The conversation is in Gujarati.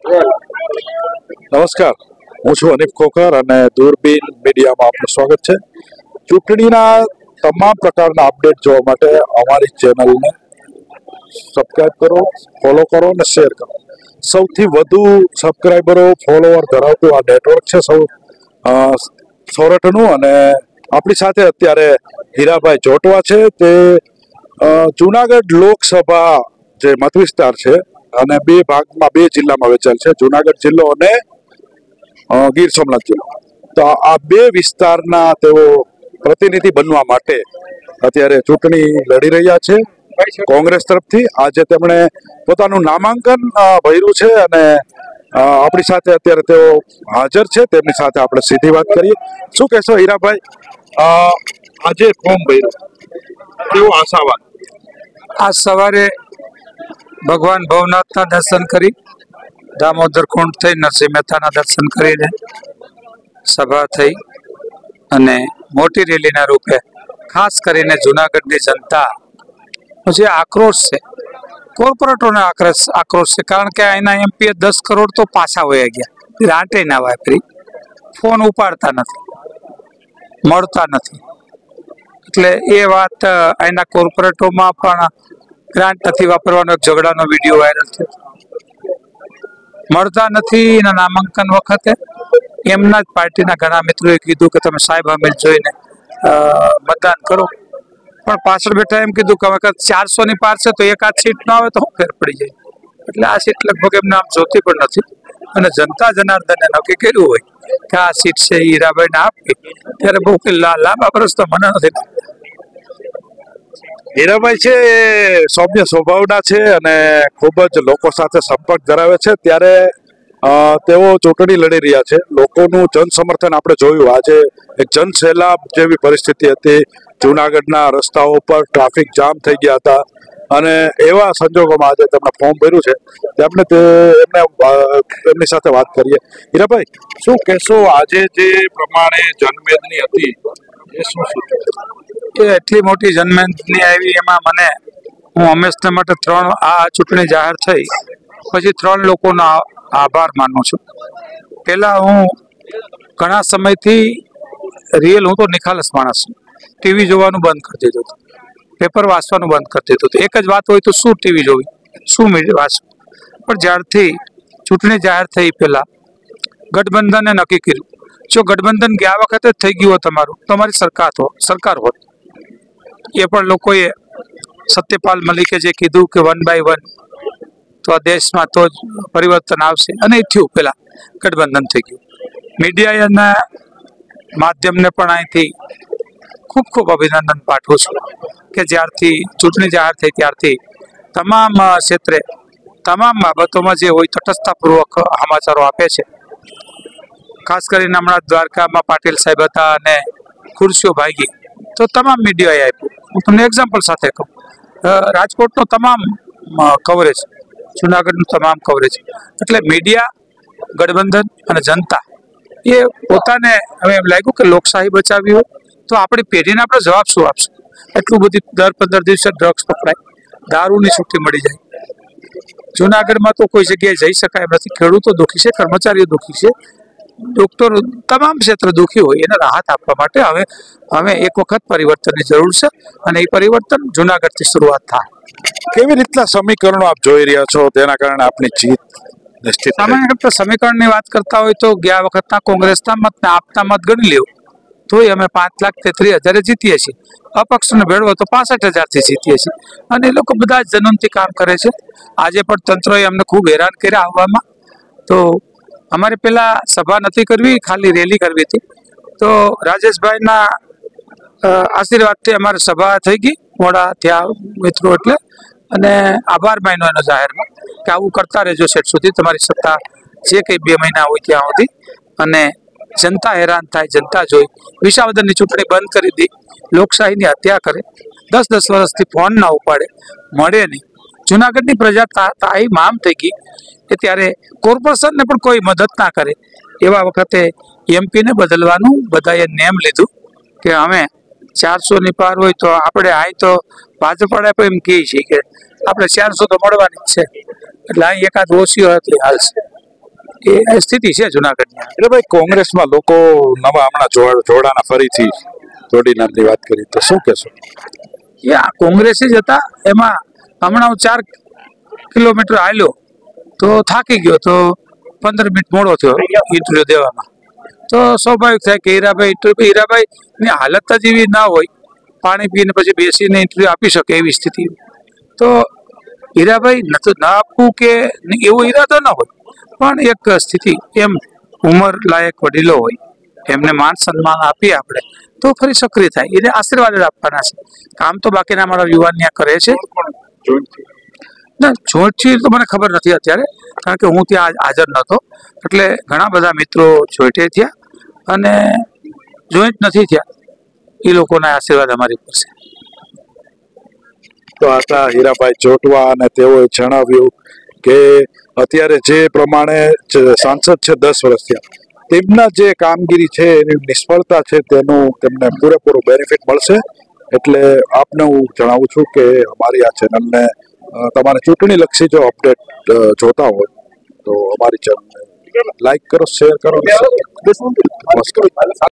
નમસ્કાર, હું છું અનિફ ખોખર અને દૂરબીન મીડિયામાં આપનું સ્વાગત છે. ચૂંટણીના તમામ પ્રકારના અપડેટ જોવા માટે અમારી ચેનલને સબસ્ક્રાઇબ કરો, ફોલો કરો અને શેર કરો. સૌથી વધુ સબસ્ક્રાઇબરો ફોલોવર ધરાવતું આ નેટવર્ક છે સોરઠનું. અને આપણી સાથે અત્યારે હીરાભાઈ જોટવા છે. તે જુનાગઢ લોકસભા જે મત વિસ્તાર છે અને બે જિલ્લામાં વેચાયેલ છે, જુનાગઢ જિલ્લો અને ગીર સોમનાથ જિલ્લો. તો આ બે વિસ્તારના તેઓ પ્રતિનિધિ બનવા માટે અત્યારે ચૂંટણી લડી રહ્યા છે કોંગ્રેસ તરફથી. આજે તેમણે પોતાનું નામાંકન ભર્યું છે અને આપણી સાથે અત્યારે તેઓ હાજર છે. તેમની સાથે આપણે સીધી વાત કરીએ. શું કહેશો હીરાભાઈ, આજે ફોર્મ ભર્યું, કેવું આશાવાદ? આજ સવારે ભગવાન ભવનાથના દર્શન કરી, દામોદર કુંડ થઈ, નરસિંહ મહેતાના દર્શન કરીને સભા થઈ અને મોટી રેલીના રૂપે ખાસ કરીને જુનાગઢની જનતા જે આક્રોશ છે, કોર્પોરેટરોને આક્રોશ છે. કારણ કે અહીંના એમપીએ 10 કરોડ તો પાછા વયા ગયા, રાંટે ના વાપરી, ફોન ઉપાડતા નથી, મળતા નથી. એટલે એ વાત અહીંના કોર્પોરેટોમાં પણ ગ્રાન્ટ નથી વાપરવાનો એક ઝઘડાનો વિડીયો વાયરલ થયો. મળતા નથી એના નામાંકન વખતે એમના જ પાર્ટીના ઘણા મિત્રોએ કીધું કે તમે સાહેબ અમીર જોઈને મતદાન કરો, પણ પાછળ બેઠા એમ કીધું કે હવે 400 પાર છે તો એકાદ સીટ ના આવે તો ફેર પડી જાય. એટલે આ સીટ લગભગ એમને આમ જોતી પણ નથી. અને જનતા જનાર્દને નક્કી કર્યું હોય કે આ સીટ છે હીરાભાઈને આપવી, ત્યારે બહુ લાંબા વર્ષ તો મને નથી. હીરાભાઈ છે એ સૌમ્ય સ્વભાવના છે અને ખૂબ જ લોકો સાથે સંપર્ક ધરાવે છે. ત્યારે તેઓ ચૂંટણી લડી રહ્યા છે. લોકોનું જન સમર્થન આપણે જોયું. આજે એક જનસેલાબ જેવી પરિસ્થિતિ હતી. જુનાગઢના રસ્તાઓ પર ટ્રાફિક જામ થઈ ગયા હતા અને એવા સંજોગોમાં આજે તેમણે ફોર્મ ભર્યું છે. એમની સાથે વાત કરીએ. હીરાભાઈ, શું કહેશો, આજે જે પ્રમાણે જનમેદની હતી એ શું એ એટલી મોટી જનમેદની આવી, એમાં હું હંમેશા માટે આ ચૂંટણી જાહેર થઈ પછી 3 લોકોનો આભાર માનું છું. પહેલા હું ઘણા સમયથી હું તો નિખાલસ માણસ છું. ટીવી જોવાનું બંધ કરી દીધું હતું, પેપર વાંચવાનું બંધ કરી દીધું હતું. એક જ વાત હોય તો શું ટીવી જોવી, શું વાંચવું. પણ જ્યારથી ચૂંટણી જાહેર થઈ પહેલા ગઠબંધને નક્કી કર્યું, જો ગઠબંધન ગયા વખતે જ થઈ ગયું હોય તમારું, તમારી સરકાર હોત. એ પણ લોકોએ સત્યપાલ મલિકે જે કીધું કે 1 by 1 તો આ દેશમાં તો જ પરિવર્તન આવશે, અને એ થયું. પહેલા ગઠબંધન થઈ ગયું. મીડિયાના માધ્યમને પણ અહીંથી ખૂબ ખૂબ અભિનંદન પાઠવું છું કે જ્યારથી ચૂંટણી જાહેર થઈ ત્યારથી તમામ ક્ષેત્રે તમામ બાબતોમાં જે હોય તટસ્થતાપૂર્વક સમાચારો આપે છે. ખાસ કરીને હમણાં દ્વારકામાં પાટીલ સાહેબ હતા અને ખુરશીઓ ભાગી તો તમામ મીડિયાએ આપ્યું. હું તમને એક્ઝામ્પલ સાથે કહું, રાજકોટનો તમામ કવરેજ, જુનાગઢનું તમામ કવરેજ. એટલે મીડિયા, ગઠબંધન અને જનતા એ પોતાને હવે એમ લાગ્યું કે લોકશાહી બચાવી હોય તો આપણી પેઢીને આપણે જવાબ શું આપશું. એટલું બધી દર 15 દિવસે ડ્રગ્સ પકડાય, દારૂની છુટ્ટી મળી જાય. જુનાગઢમાં તો કોઈ જગ્યાએ જઈ શકાય એમ નથી. ખેડૂતો દુઃખી છે, કર્મચારીઓ દુઃખી છે, ડોક્ટરો, તમામ ક્ષેત્ર દુઃખી હોય. એને રાહત આપવા માટે હવે એક વખત પરિવર્તનની જરૂર છે અને એ પરિવર્તન જુનાગઢથી શરૂઆત થાય. કેવી રીતના સમીકરણો આપ જોઈ રહ્યા છો તેના કારણે આપની જીત નિશ્ચિત? સામાન્ય રીતે સમીકરણની વાત કરતા હોય તો ગયા વખતના કોંગ્રેસના મતને આપતા મત ગણી લેવું તોય અમે 5,33,000 જીતીએ છીએ. અપક્ષને ભેળવો તો 65,000થી જીતીએ છીએ. અને એ લોકો બધા જ જનમથી કામ કરે છે. આજે પણ તંત્રએ અમને ખૂબ હેરાન કર્યા આવવામાં. તો અમારે પેલા સભા નથી કરવી, ખાલી રેલી કરવી હતી. તો રાજેશભાઈના આશીર્વાદથી અમારી સભા થઈ ગઈ, મોડા થયા મિત્રો એટલે, અને આભાર માન્યો એનો જાહેરમાં કે આવું કરતા રહેજો સેટ સુધી, તમારી સત્તા જે કંઈ 2 મહિના હોય ત્યાં સુધી. અને જનતા હેરાન થાય, જનતા જોઈ વિસાવદરની ચૂંટણી બંધ કરી દી, લોકશાહીની હત્યા કરે, 10-10 વર્ષથી ફોન ના ઉપાડે, મળે નહીં. જુનાગઢની પ્રજા તાઈ મામ થઈ ગઈ કે ત્યારે કોર્પોરેશનને પણ કોઈ મદદ ના કરે. એવા વખતે એમપીને બદલવાનું બધાએ નેમ લીધું કે અમે 400 પાર હોય તો આપણે અહીં તો ભાજપ વાળા પણ એમ કહે છે કે આપણે 400 તો મળવાની જ છે, એટલે અહીં એકાદ ઓછી હોય તો હાલશે. એ સ્થિતિ છે જુનાગઢની. એટલે ભાઈ કોંગ્રેસમાં લોકો નવા હમણાં જોડાના ફરીથી જોડીનારની વાત કરી તો શું કહેશો? એ આ કોંગ્રેસી જ હતા. એમાં હમણાં હું 4 કિલોમીટર હાલ્યો તો થાકી ગયો, તો 15 મિનિટ મોડો થયો ઇન્ટરવ્યુ દેવામાં. તો સ્વાભાવિક થાય કે હીરાભાઈ ની હાલત જ એવી ના હોય, પાણી પીને પછી બેસીને ઇન્ટરવ્યુ આપી શકે એવી સ્થિતિ. તો હીરાભાઈ ના આપવું કે એવો ઈરાદો ના હોય, પણ એક સ્થિતિ એમ ઉંમર લાયક વડીલો હોય એમને માન સન્માન આપીએ આપણે તો ફરી સક્રિય થાય. એને આશીર્વાદ જ આપવાના છે. કામ તો બાકીના અમારા યુવાન ત્યાં કરે છે. ના, જોઈન્ટથી તો મને ખબર નથી અત્યારે, કારણ કે હું ત્યાં હાજર નહોતો. એટલે ઘણા બધા મિત્રો જોઈન્ટે થયા અને જોઈન્ટ નથી થયા, એ લોકોના આશીર્વાદ અમારી ઉપર છે. તો આટલા હીરાભાઈ જોટવા અને તેઓએ જણાવ્યું કે અત્યારે જે પ્રમાણે સાંસદ છે 10 વર્ષ થયા, તેમના જે કામગીરી છે એની નિષ્ફળતા છે તેનું તેમને પૂરેપૂરું બેનિફિટ મળશે. એટલે આપને હું જણાવું છું કે અમારી આ ચેનલને તમારે ચૂંટણી લક્ષી જો અપડેટ જોતા હોય તો અમારી ચેનલને લાઈક કરો, શેર કરો.